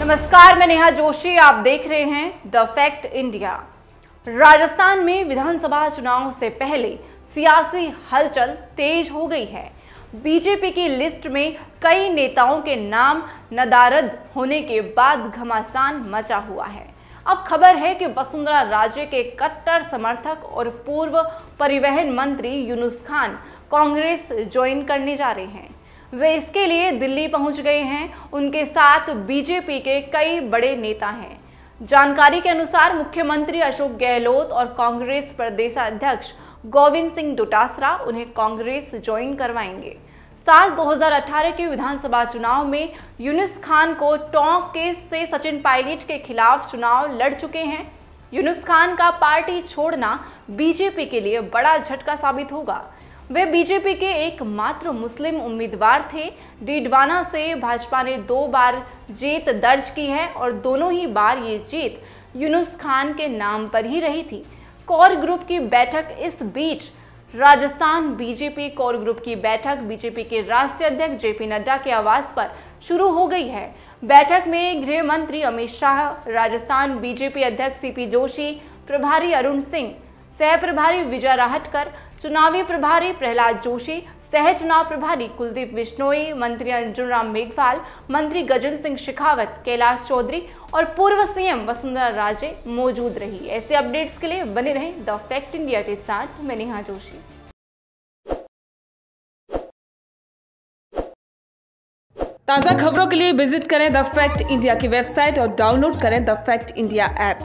नमस्कार, मैं नेहा जोशी। आप देख रहे हैं द फैक्ट इंडिया। राजस्थान में विधानसभा चुनाव से पहले सियासी हलचल तेज हो गई है। बीजेपी की लिस्ट में कई नेताओं के नाम नदारद होने के बाद घमासान मचा हुआ है। अब खबर है कि वसुंधरा राजे के कट्टर समर्थक और पूर्व परिवहन मंत्री यूनुस खान कांग्रेस ज्वाइन करने जा रहे हैं। वे इसके लिए दिल्ली पहुंच गए हैं। उनके साथ बीजेपी के कई बड़े नेता हैं। जानकारी के अनुसार मुख्यमंत्री अशोक गहलोत और कांग्रेस प्रदेशाध्यक्ष गोविंद सिंह डोटासरा उन्हें कांग्रेस ज्वाइन करवाएंगे। साल 2018 के विधानसभा चुनाव में यूनुस खान को टोंक केस से सचिन पायलट के खिलाफ चुनाव लड़ चुके हैं। यूनुस खान का पार्टी छोड़ना बीजेपी के लिए बड़ा झटका साबित होगा। वे बीजेपी के एकमात्र मुस्लिम उम्मीदवार थे। डीडवाना से भाजपा ने 2 बार जीत दर्ज की है और दोनों ही बार ये जीत यूनुस खान के नाम पर ही रही थी। कोर ग्रुप की बैठक इस बीच राजस्थान बीजेपी कोर ग्रुप की बैठक बीजेपी के राष्ट्रीय अध्यक्ष जेपी नड्डा के आवास पर शुरू हो गई है। बैठक में गृह मंत्री अमित शाह, राजस्थान बीजेपी अध्यक्ष सीपी जोशी, प्रभारी अरुण सिंह, सह प्रभारी विजय राहटकर, चुनावी प्रभारी प्रहलाद जोशी, सह चुनाव प्रभारी कुलदीप बिश्नोई, मंत्री अर्जुन राम मेघवाल, मंत्री गजेंद्र सिंह शेखावत, कैलाश चौधरी और पूर्व सीएम वसुंधरा राजे मौजूद रही। ऐसे अपडेट्स के लिए बने रहें द फैक्ट इंडिया के साथ। मैं नेहा जोशी। ताज़ा खबरों के लिए विजिट करें द फैक्ट इंडिया की वेबसाइट और डाउनलोड करें द फैक्ट इंडिया ऐप।